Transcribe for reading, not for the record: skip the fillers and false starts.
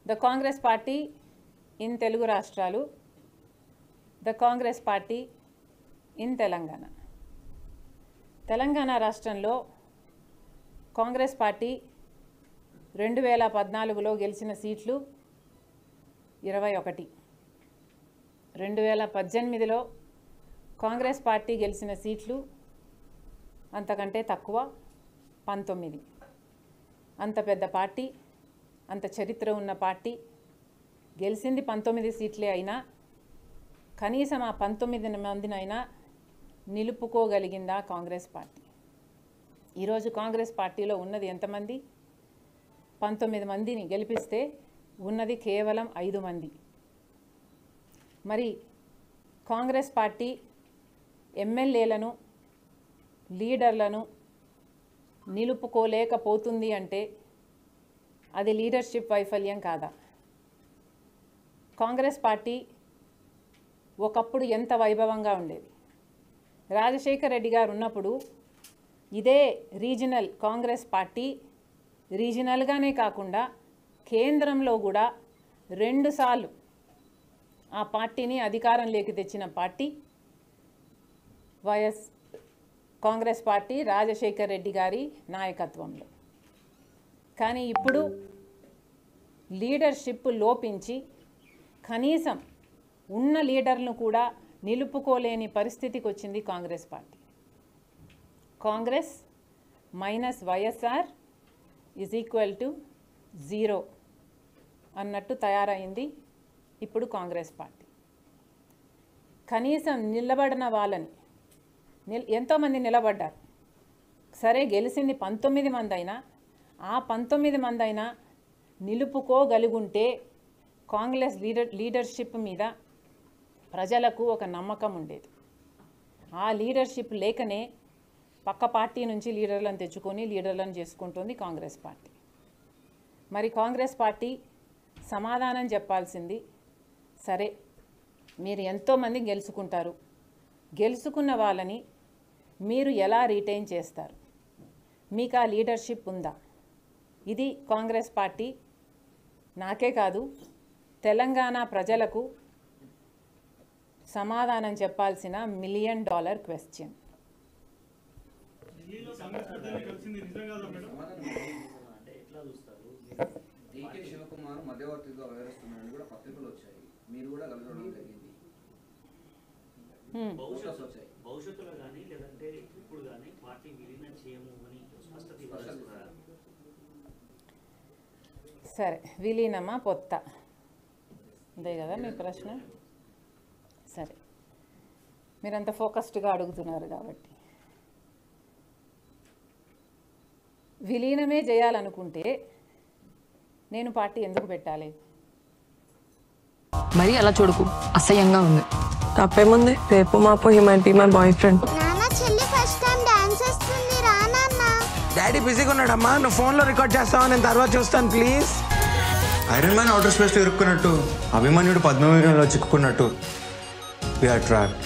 the Congress party in Telugu Rashtralu, the Congress party in Telangana. Telangana రాష్ట్రంలో Congress party 2014లో గెలిచిన సీట్లు 21. 2018లో Congress party గెలిచిన సీట్లు అంతకంటే తక్కువ 19. అంత పెద్ద పార్టీ, అంత చరిత్ర ఉన్న పార్టీ గెలిచింది 19 సీట్లే అయినా కనీసం ఆ 19 మందినైనా నిలుపుకోగలిగిందా కాంగ్రెస్ పార్టీ? ఈరోజు కాంగ్రెస్ పార్టీలో ఉన్నది ఎంతమంది? 19 మందిని గెలిపిస్తే ఉన్నది కేవలం 5 మంది. మరి కాంగ్రెస్ పార్టీ ఎమ్మెల్యేలను, లీడర్లను నిలుపుకోలేకపోతుంది అంటే అది లీడర్షిప్ వైఫల్యం కాదా? కాంగ్రెస్ పార్టీ ఒకప్పుడు ఎంత వైభవంగా ఉండేది. రాజశేఖర్ రెడ్డి గారు ఉన్నప్పుడు ఇదే రీజనల్ కాంగ్రెస్ పార్టీ రీజనల్గానే కాకుండా కేంద్రంలో కూడా 2 సార్లు ఆ పార్టీని అధికారంలోకి తెచ్చిన పార్టీ కాంగ్రెస్ పార్టీ రాజశేఖర్ రెడ్డి గారి నాయకత్వంలో. కానీ ఇప్పుడు లీడర్షిప్ లోపించి కనీసం ఉన్న లీడర్లను కూడా నిలుపుకోలేని పరిస్థితికి వచ్చింది Congress party. Congress minus YSR is equal to 0 అన్నట్టు తయారైంది ఇప్పుడు కాంగ్రెస్ పార్టీ. కనీసం నిలబడిన వాళ్ళని ఎంతోమంది నిలబడ్డారు. సరే, గెలిచింది 19 మంది అయినా ఆ 19 మంది అయినా నిలుపుకోగలుగుంటే కాంగ్రెస్ లీడర్షిప్ మీద ప్రజలకు ఒక నమ్మకం ఉండేది. ఆ లీడర్షిప్ లేకనే పక్క పార్టీ నుంచి లీడర్లను తెచ్చుకొని లీడర్లను చేసుకుంటుంది కాంగ్రెస్ పార్టీ. మరి కాంగ్రెస్ పార్టీ సమాధానం చెప్పాల్సింది, సరే మీరు ఎంతోమంది గెలుచుకుంటారు, గెలుచుకున్న వాళ్ళని మీరు ఎలా రిటైన్ చేస్తారు? మీకు ఆ లీడర్షిప్ ఉందా? ఇది కాంగ్రెస్ పార్టీ నాకే కాదు తెలంగాణ ప్రజలకు సమాధానం చెప్పాల్సిన $1 మిలియన్ క్వశ్చన్. సరే, విలీనమా పొత్త అదే కదా మీ ప్రశ్న? సరే, మీరంత ఫోకస్డ్గా అడుగుతున్నారు కాబట్టి విలీనమే చేయాలనుకుంటే నేను పార్టీ ఎందుకు పెట్టాలి? మరి అలా చూడకు, అసహ్యంగా ఉంది. తప్పేముంది? రేపు మాపు he might be my boyfriend. Daddy బిజీగా ఉన్నాడమ్మా, నువ్వు ఫోన్లో రికార్డ్ చేస్తావా? నేను తర్వాత చూస్తాను ప్లీజ్. ఐరన్ మ్యాన్ అవుటర్ స్పేస్లో ఇరుక్కున్నట్టు, అభిమన్యుడు పద్మవ్యూహంలో చిక్కుకున్నట్టు వీఆర్ ట్రాప్డ్.